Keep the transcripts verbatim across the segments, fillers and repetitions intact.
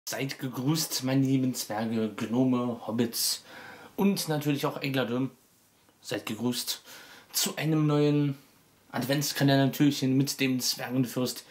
Seid gegrüßt, meine lieben Zwerge, Gnome, Hobbits und natürlich auch Engladüm. Seid gegrüßt zu einem neuen Adventskalender natürlich mit dem Zwergenfürst.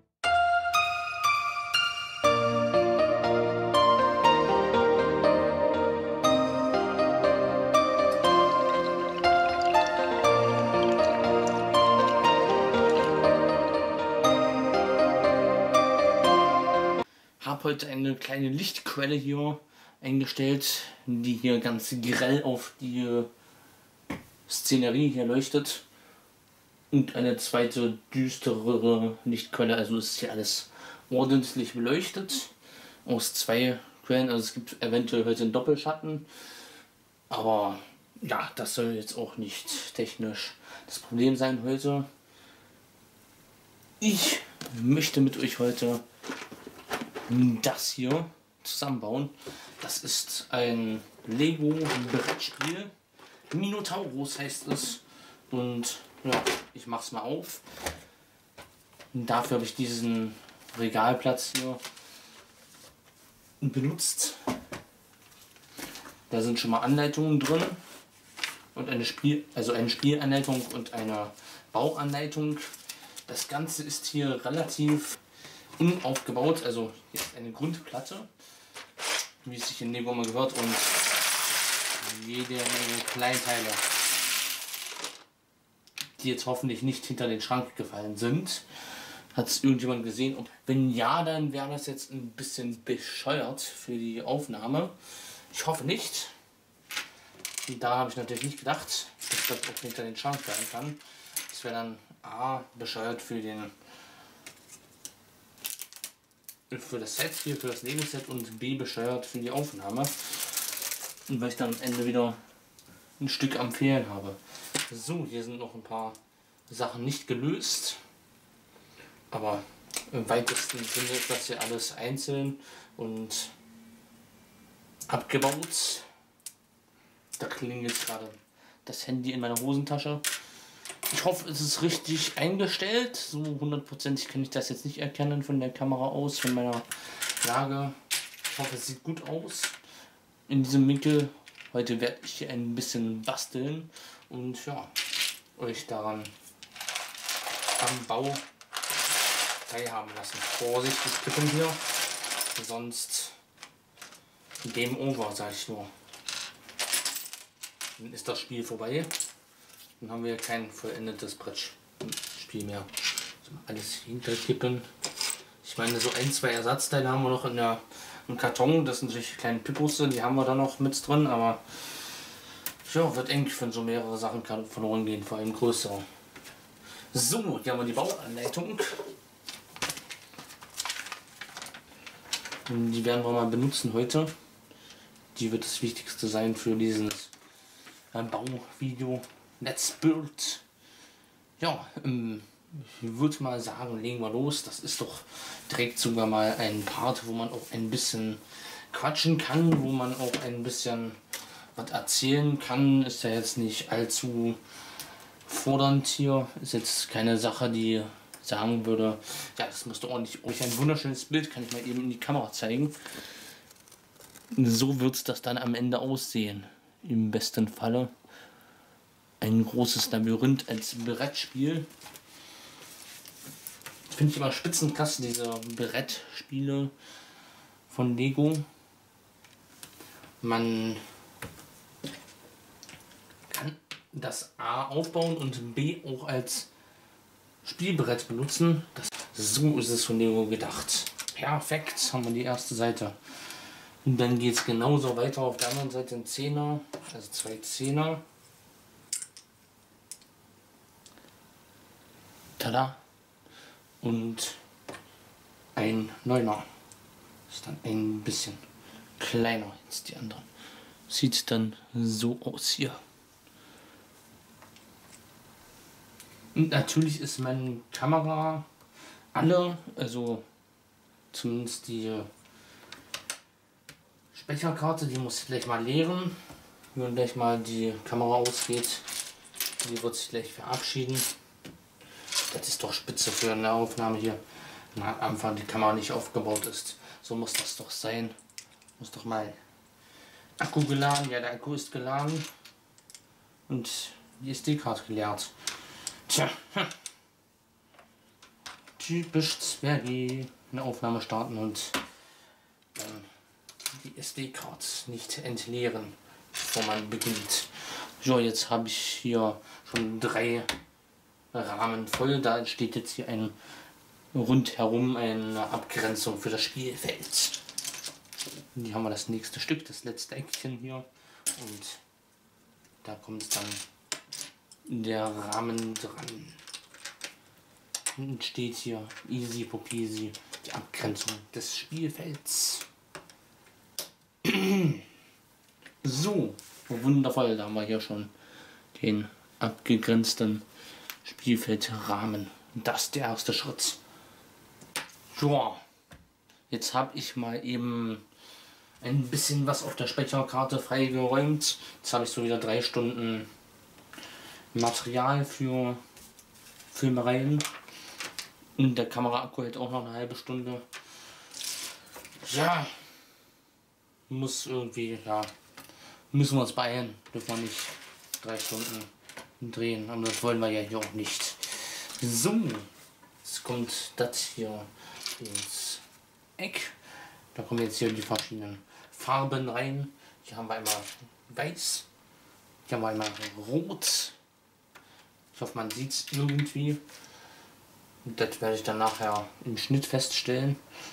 Habe heute eine kleine Lichtquelle hier eingestellt, die hier ganz grell auf die Szenerie hier leuchtet, und eine zweite düsterere Lichtquelle. Also ist hier alles ordentlich beleuchtet aus zwei Quellen. Also es gibt eventuell heute einen Doppelschatten, aber ja, das soll jetzt auch nicht technisch das Problem sein heute. Ich möchte mit euch heute das hier zusammenbauen. Das ist ein Lego Brettspiel. Minotaurus heißt es. Und ja, ich mache es mal auf. Und dafür habe ich diesen Regalplatz hier benutzt. Da sind schon mal Anleitungen drin und eine Spiel, also eine Spielanleitung und eine Bauanleitung. Das Ganze ist hier relativ unaufgebaut, also hier ist eine Grundplatte, wie es sich in Lego mal gehört, und jede Menge Kleinteile, die jetzt hoffentlich nicht hinter den Schrank gefallen sind. Hat es irgendjemand gesehen? Und wenn ja, dann wäre das jetzt ein bisschen bescheuert für die Aufnahme. Ich hoffe nicht. Und da habe ich natürlich nicht gedacht, dass das auch hinter den Schrank fallen kann. Das wäre dann A, bescheuert für den für das Set hier, für das Lego-Set, und B, bescheuert für die Aufnahme. Und weil ich dann am Ende wieder ein Stück am Fehlen habe. So, hier sind noch ein paar Sachen nicht gelöst. Aber im weitesten Sinne ist das hier alles einzeln und abgebaut. Da klingelt jetzt gerade das Handy in meiner Hosentasche. Ich hoffe, es ist richtig eingestellt. So hundertprozentig kann ich das jetzt nicht erkennen von der Kamera aus, von meiner Lage. Ich hoffe, es sieht gut aus in diesem Winkel. Heute werde ich hier ein bisschen basteln und ja, euch daran am Bau teilhaben lassen. Vorsichtig tippen hier, sonst Game Over, sage ich nur. Dann ist das Spiel vorbei. Dann haben wir kein vollendetes Brettspiel mehr. Also alles hinterkippen. Ich meine, so ein, zwei Ersatzteile haben wir noch in der, im Karton. Das sind natürlich kleine Pippos, die haben wir da noch mit drin. Aber ja, wird eng, wenn so mehrere Sachen verloren gehen, vor allem größere. So, hier haben wir die Bauanleitung. Die werden wir mal benutzen heute. Die wird das Wichtigste sein für dieses Bauvideo. Let's build. Ja, ähm, ich würde mal sagen, legen wir los. Das ist doch direkt sogar mal ein Part, wo man auch ein bisschen quatschen kann, wo man auch ein bisschen was erzählen kann. Ist ja jetzt nicht allzu fordernd hier. Ist jetzt keine Sache, die sagen würde, ja, das müsste ordentlich. Euch ein wunderschönes Bild kann ich mal eben in die Kamera zeigen. So wird das dann am Ende aussehen. Im besten Falle. Ein großes Labyrinth als Brettspiel. Finde ich immer spitzenklasse, diese Brettspiele von Lego. Man kann das A aufbauen und B auch als Spielbrett benutzen. Das, so ist es von Lego gedacht. Perfekt, haben wir die erste Seite. Und dann geht es genauso weiter auf der anderen Seite, ein Zehner, also zwei Zehner. Tada! Und ein Neuner. Ist dann ein bisschen kleiner als die anderen. Sieht dann so aus hier. Und natürlich ist meine Kamera alle, also zumindest die Speicherkarte, die muss ich gleich mal leeren. Wenn gleich mal die Kamera ausgeht, die wird sich gleich verabschieden. Das ist doch spitze für eine Aufnahme hier. Na, am Anfang die Kamera nicht aufgebaut ist. So muss das doch sein. Muss doch mal Akku geladen. Ja, der Akku ist geladen. Und die S D-Karte geleert. Tja. Hm. Typisch Zwergi. Eine Aufnahme starten und dann die S D-Karte nicht entleeren, bevor man beginnt. So, jetzt habe ich hier schon drei Rahmen voll. Da entsteht jetzt hier ein rundherum eine Abgrenzung für das Spielfeld. Und hier haben wir das nächste Stück, das letzte Eckchen hier. Und da kommt dann der Rahmen dran. Und steht hier easy peasy die Abgrenzung des Spielfelds. So, wundervoll, da haben wir hier schon den abgegrenzten Spielfeldrahmen. Das ist der erste Schritt. So, jetzt habe ich mal eben ein bisschen was auf der Speicherkarte freigeräumt. Jetzt habe ich so wieder drei Stunden Material für Filmereien. Und der Kameraakku hält auch noch eine halbe Stunde. Ja, muss irgendwie, ja, müssen wir uns beeilen. Dürfen wir nicht drei Stunden drehen. Aber das wollen wir ja hier auch nicht. So, jetzt kommt das hier ins Eck. Da kommen jetzt hier die verschiedenen Farben rein. Hier haben wir einmal weiß. Hier haben wir einmal rot. Ich hoffe, man sieht es irgendwie. Und das werde ich dann nachher im Schnitt feststellen.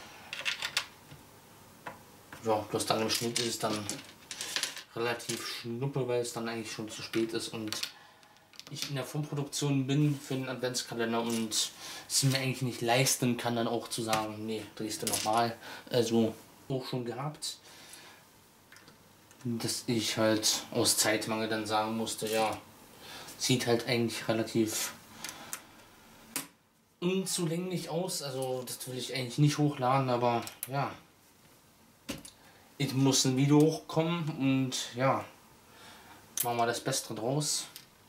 Ja, bloß dann im Schnitt ist es dann relativ schnuppe, weil es dann eigentlich schon zu spät ist und ich in der Vorproduktion bin für den Adventskalender und es mir eigentlich nicht leisten kann, dann auch zu sagen, nee, drehst du nochmal. Also auch schon gehabt, dass ich halt aus Zeitmangel dann sagen musste, ja, sieht halt eigentlich relativ unzulänglich aus, also das will ich eigentlich nicht hochladen, aber ja, es muss ein Video hochkommen und ja, machen wir das Beste draus.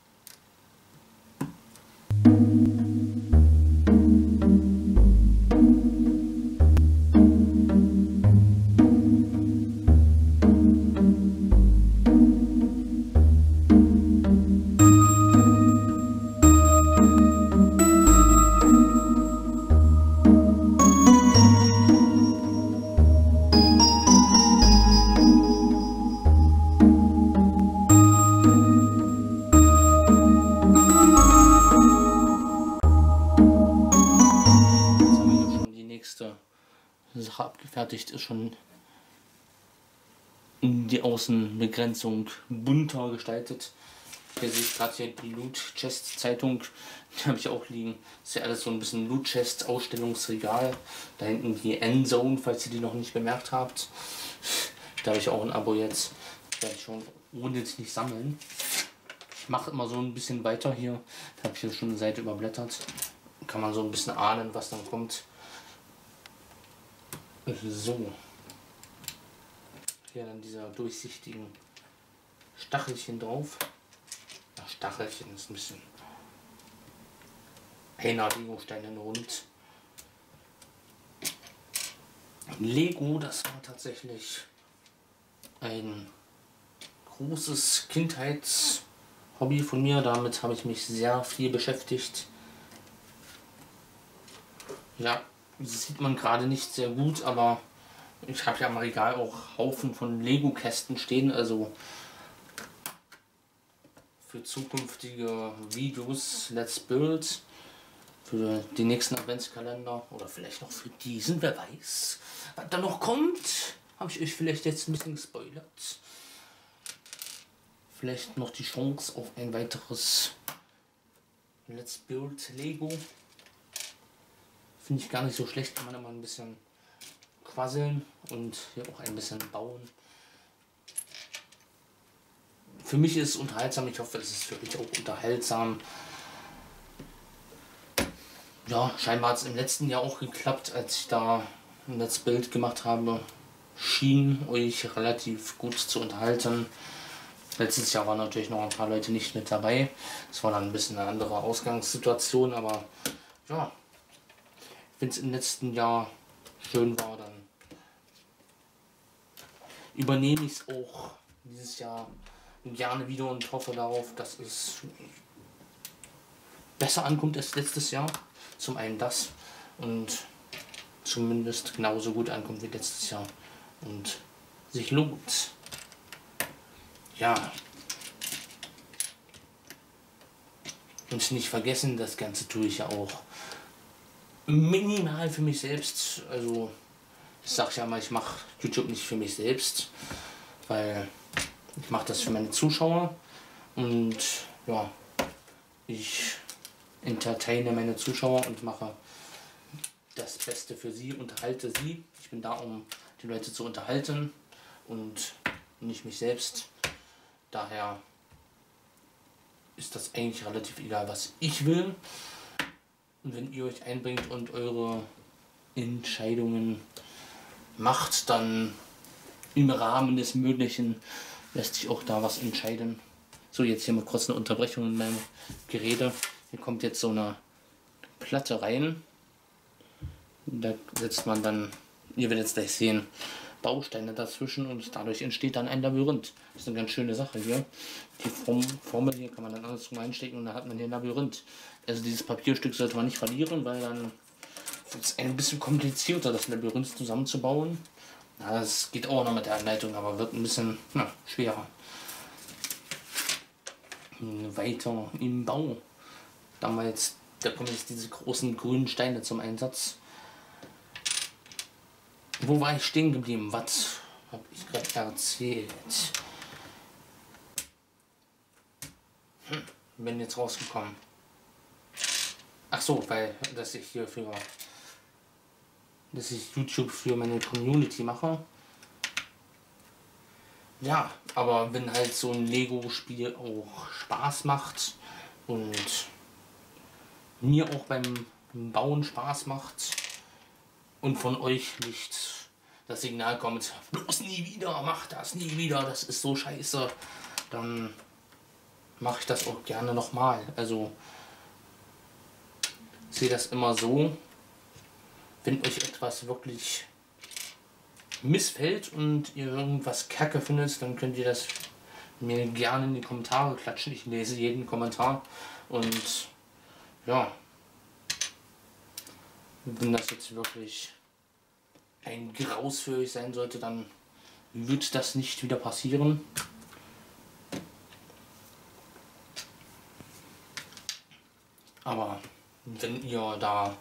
Sache abgefertigt ist, schon die Außenbegrenzung bunter gestaltet. Hier sehe ich gerade hier die Loot Chest Zeitung, die habe ich auch liegen. Das ist ja alles so ein bisschen Loot Chest Ausstellungsregal. Da hinten die Endzone, falls ihr die noch nicht bemerkt habt. Da habe ich auch ein Abo jetzt. Das werde ich schon ohne jetzt nicht sammeln. Ich mache immer so ein bisschen weiter hier. Da habe ich hier schon eine Seite überblättert. Kann man so ein bisschen ahnen, was dann kommt. So, hier dann dieser durchsichtigen Stachelchen drauf. Ja, Stachelchen ist ein bisschen einer Lego-Steine in Rund. Lego, das war tatsächlich ein großes Kindheitshobby von mir. Damit habe ich mich sehr viel beschäftigt. Ja. Das sieht man gerade nicht sehr gut, aber ich habe ja am Regal auch Haufen von Lego-Kästen stehen, also für zukünftige Videos Let's Build, für den nächsten Adventskalender oder vielleicht noch für diesen, wer weiß, was da noch kommt, habe ich euch vielleicht jetzt ein bisschen gespoilert. Vielleicht noch die Chance auf ein weiteres Let's Build Lego. Finde ich gar nicht so schlecht, kann man immer ein bisschen quasseln und hier auch ein bisschen bauen. Für mich ist es unterhaltsam, ich hoffe, es ist für euch auch unterhaltsam. Ja, scheinbar hat es im letzten Jahr auch geklappt, als ich da ein Let's Build gemacht habe. Schien euch relativ gut zu unterhalten. Letztes Jahr waren natürlich noch ein paar Leute nicht mit dabei. Es war dann ein bisschen eine andere Ausgangssituation, aber ja. Wenn es im letzten Jahr schön war, dann übernehme ich es auch dieses Jahr gerne wieder und hoffe darauf, dass es besser ankommt als letztes Jahr. Zum einen das und zumindest genauso gut ankommt wie letztes Jahr und sich lohnt. Ja. Und nicht vergessen, das Ganze tue ich ja auch minimal für mich selbst. Also ich sag ja mal, ich mache YouTube nicht für mich selbst, weil ich mache das für meine Zuschauer und ja, ich entertaine meine Zuschauer und mache das Beste für sie, unterhalte sie. Ich bin da, um die Leute zu unterhalten und nicht mich selbst. Daher ist das eigentlich relativ egal, was ich will. Und wenn ihr euch einbringt und eure Entscheidungen macht, dann im Rahmen des Möglichen lässt sich auch da was entscheiden. So, jetzt hier mal kurz eine Unterbrechung in meinem Gerede. Hier kommt jetzt so eine Platte rein. Da setzt man dann, ihr werdet jetzt gleich sehen, Bausteine dazwischen und dadurch entsteht dann ein Labyrinth. Das ist eine ganz schöne Sache hier. Die Form, Formel hier kann man dann andersrum einstecken und dann hat man hier ein Labyrinth. Also dieses Papierstück sollte man nicht verlieren, weil dann wird es ein bisschen komplizierter, das Labyrinth zusammenzubauen. Ja, das geht auch noch mit der Anleitung, aber wird ein bisschen na, schwerer. Weiter im Bau. Damals, da kommen jetzt diese großen grünen Steine zum Einsatz. Wo war ich stehen geblieben? Was habe ich gerade erzählt? Hm, bin jetzt rausgekommen. Ach so, weil dass ich hier für dass ich YouTube für meine Community mache. Ja, aber wenn halt so ein Lego-Spiel auch Spaß macht und mir auch beim Bauen Spaß macht und von euch nicht das Signal kommt, bloß nie wieder, mach das nie wieder, das ist so scheiße, dann mache ich das auch gerne nochmal. Also ich sehe das immer so, wenn euch etwas wirklich missfällt und ihr irgendwas kacke findet, dann könnt ihr das mir gerne in die Kommentare klatschen. Ich lese jeden Kommentar und ja, wenn das jetzt wirklich ein Graus für euch sein sollte, dann wird das nicht wieder passieren. Aber wenn ihr da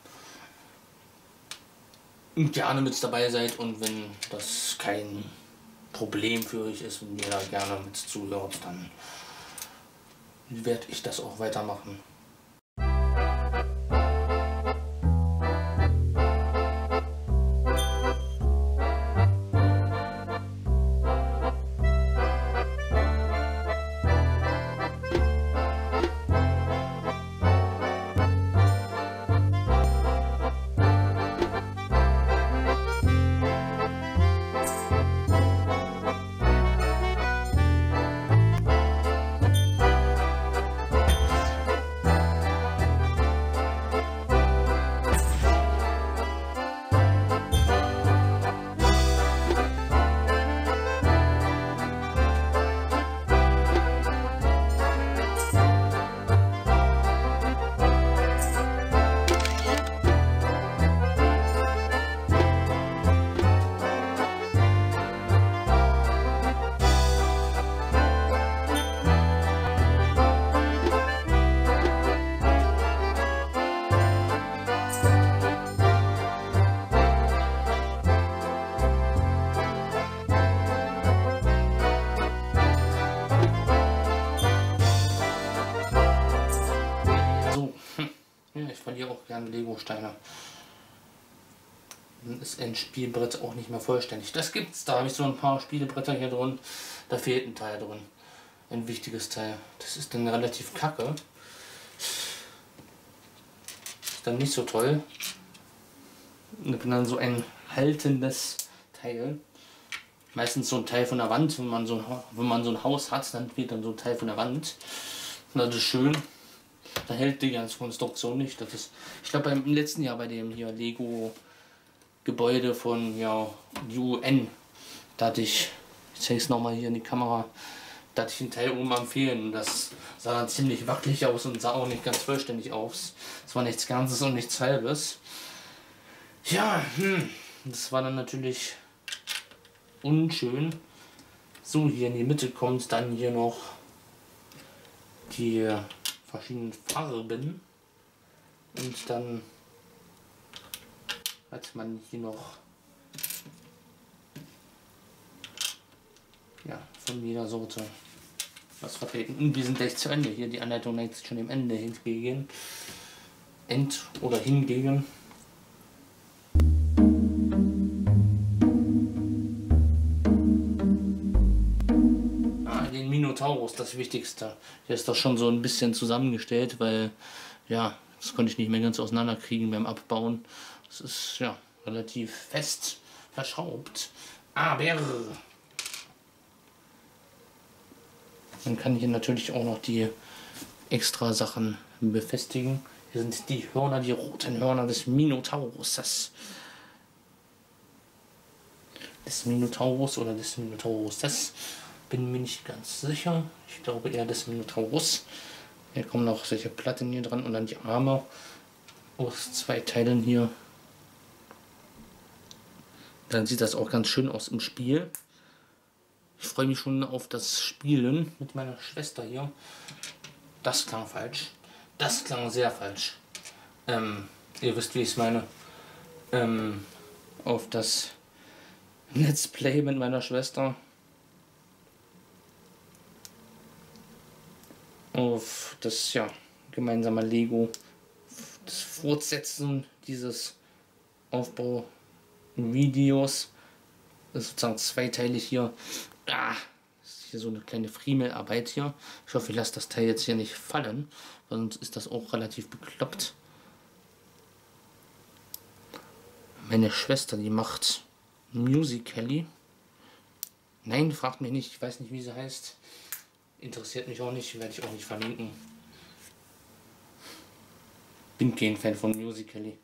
gerne mit dabei seid und wenn das kein Problem für euch ist und ihr da gerne mit zuhört, dann werde ich das auch weitermachen. Ich verliere auch gerne Lego-Steine. Dann ist ein Spielbrett auch nicht mehr vollständig. Das gibt's, da habe ich so ein paar Spielbretter hier drin. Da fehlt ein Teil drin. Ein wichtiges Teil. Das ist dann relativ kacke. Ist dann nicht so toll. Und dann so ein haltendes Teil. Meistens so ein Teil von der Wand. Wenn man so ein, wenn man so ein Haus hat, dann fehlt dann so ein Teil von der Wand. Und das ist schön. Da hält die ganze Konstruktion nicht. Das ist, ich glaube, im letzten Jahr bei dem hier Lego Gebäude von ja, U N, da hatte ich Ich zeige es nochmal hier in die Kamera. Da hatte ich den Teil oben am Fehlen. Das sah dann ziemlich wackelig aus und sah auch nicht ganz vollständig aus. Es war nichts Ganzes und nichts Halbes. Ja, hm, das war dann natürlich unschön. So, hier in die Mitte kommt dann hier noch die verschiedenen Farben. Und dann hat man hier noch ja, von jeder Sorte was vertreten. Und wir sind gleich zu Ende. Hier die Anleitung neigt sich schon dem Ende hingegen. End oder hingegen. Ah, den Minotaurus, das Wichtigste. Hier ist das schon so ein bisschen zusammengestellt, weil ja, das konnte ich nicht mehr ganz auseinanderkriegen beim Abbauen. Es ist ja relativ fest verschraubt. Aber man kann hier natürlich auch noch die extra Sachen befestigen. Hier sind die Hörner, die roten Hörner des Minotaurus. Das des Minotaurus oder des Minotaurus. Das bin mir nicht ganz sicher. Ich glaube eher des Minotaurus. Hier kommen noch solche Platten hier dran und dann die Arme aus zwei Teilen hier. Dann sieht das auch ganz schön aus im Spiel. Ich freue mich schon auf das Spielen mit meiner Schwester hier. Das klang falsch. Das klang sehr falsch. Ähm, ihr wisst, wie ich es meine. Ähm, auf das Let's Play mit meiner Schwester. Auf das ja gemeinsame Lego. Das Fortsetzen dieses Aufbauvideos. Das ist sozusagen zweiteilig hier. Ah, das ist hier so eine kleine Friemelarbeit hier. Ich hoffe, ich lasse das Teil jetzt hier nicht fallen, sonst ist das auch relativ bekloppt. Meine Schwester, die macht Musical.ly. Nein, fragt mich nicht, ich weiß nicht, wie sie heißt. Interessiert mich auch nicht, werde ich auch nicht verlinken. Bin kein Fan von Musical.ly.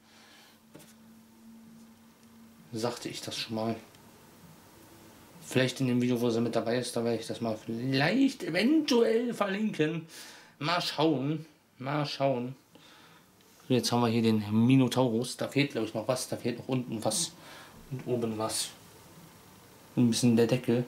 Sagte ich das schon mal. Vielleicht in dem Video, wo sie mit dabei ist, da werde ich das mal vielleicht eventuell verlinken. Mal schauen. Mal schauen. So, jetzt haben wir hier den Minotaurus. Da fehlt, glaube ich, noch was. Da fehlt noch unten was. Und oben was. Ein bisschen der Deckel.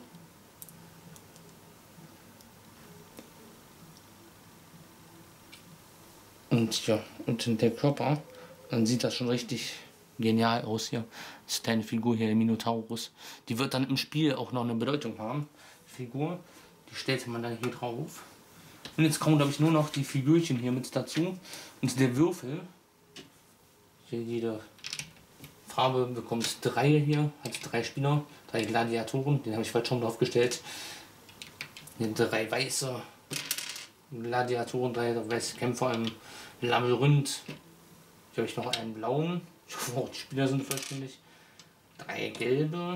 Und ja, und der Körper. Dann sieht das schon richtig genial aus hier. Das ist eine Figur hier, der Minotaurus. Die wird dann im Spiel auch noch eine Bedeutung haben. Die Figur, die stellt man dann hier drauf. Und jetzt kommen, glaube ich, nur noch die Figürchen hier mit dazu. Und der Würfel. Hier jede Farbe bekommt drei hier. Hat drei Spieler, drei Gladiatoren. Den habe ich falsch schon drauf gestellt. Hier drei weiße Gladiatoren, drei weiße Kämpfer im Labyrinth. Hier habe ich noch einen blauen. Ich hoffe auch, die Spieler sind vollständig. Drei gelbe.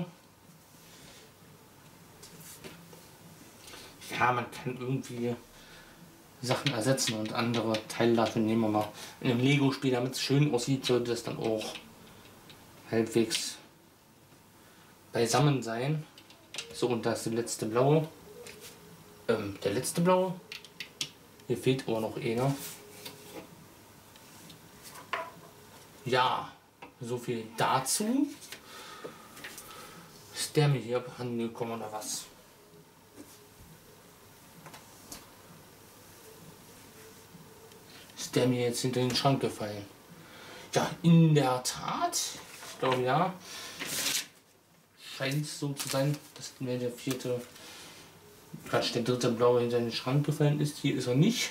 Ja, man kann irgendwie Sachen ersetzen und andere Teile dafür nehmen wir mal. In einem Lego-Spiel, damit es schön aussieht, sollte es dann auch halbwegs beisammen sein. So, und da ist der letzte blaue. Ähm, der letzte blaue. Hier fehlt aber noch einer. Ja, so viel dazu. Ist der mir hier abhanden gekommen oder was? Ist der mir jetzt hinter den Schrank gefallen? Ja, in der Tat. Ich glaube ja. Scheint es so zu sein, dass mir der vierte, Quatsch, der dritte blaue hinter den Schrank gefallen ist. Hier ist er nicht.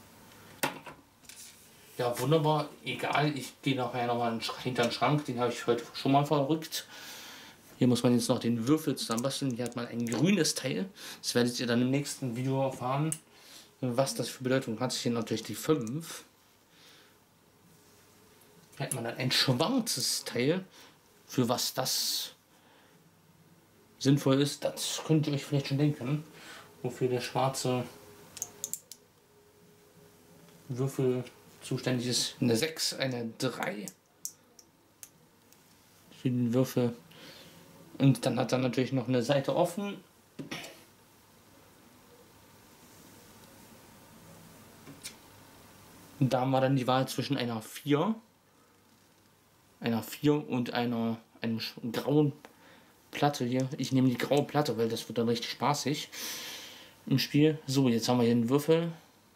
Ja, wunderbar. Egal, ich gehe nachher nochmal hinter den Schrank. Den habe ich heute schon mal verrückt. Hier muss man jetzt noch den Würfel zusammenbasteln. Hier hat man ein grünes Teil. Das werdet ihr dann im nächsten Video erfahren, was das für Bedeutung hat. Hier natürlich die fünf. Hier hat man dann ein schwarzes Teil. Für was das sinnvoll ist, das könnt ihr euch vielleicht schon denken. Wofür der schwarze Würfel zuständig ist. Eine sechs, eine drei für den Würfel. Und dann hat er natürlich noch eine Seite offen Und da war dann die Wahl zwischen einer vier, einer vier und einer einem grauen Platte hier. Ich nehme die graue Platte, weil das wird dann richtig spaßig im Spiel. So, jetzt haben wir hier einen Würfel.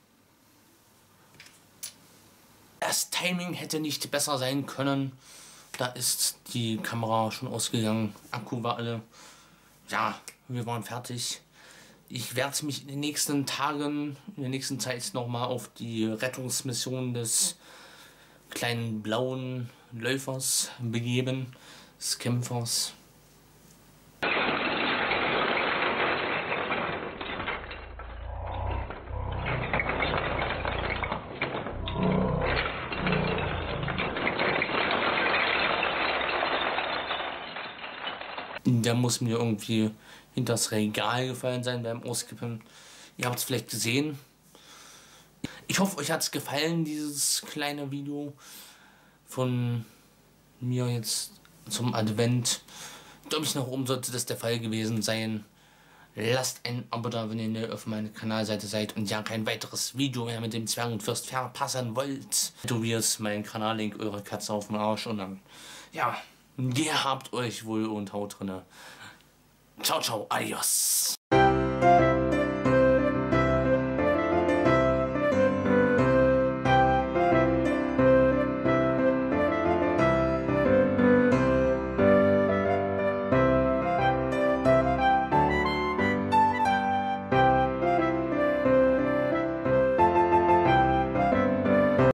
Das Timing hätte nicht besser sein können. Da ist die Kamera schon ausgegangen. Akku war alle. Ja, wir waren fertig. Ich werde mich in den nächsten Tagen, in der nächsten Zeit nochmal auf die Rettungsmission des kleinen blauen Läufers begeben, des Kämpfers. Der muss mir irgendwie hinter das Regal gefallen sein beim Auskippen. Ihr habt es vielleicht gesehen. Ich hoffe, euch hat es gefallen, dieses kleine Video von mir jetzt zum Advent. Daumen nach oben sollte das der Fall gewesen sein. Lasst ein Abo da, wenn ihr neu auf meiner Kanalseite seid und ja kein weiteres Video mehr mit dem Zwergenfürst verpassen wollt. Tobias, mein Kanallink, eure Katze auf dem Arsch und dann, ja, gehabt euch wohl und haut drinne. Ciao, ciao, adios.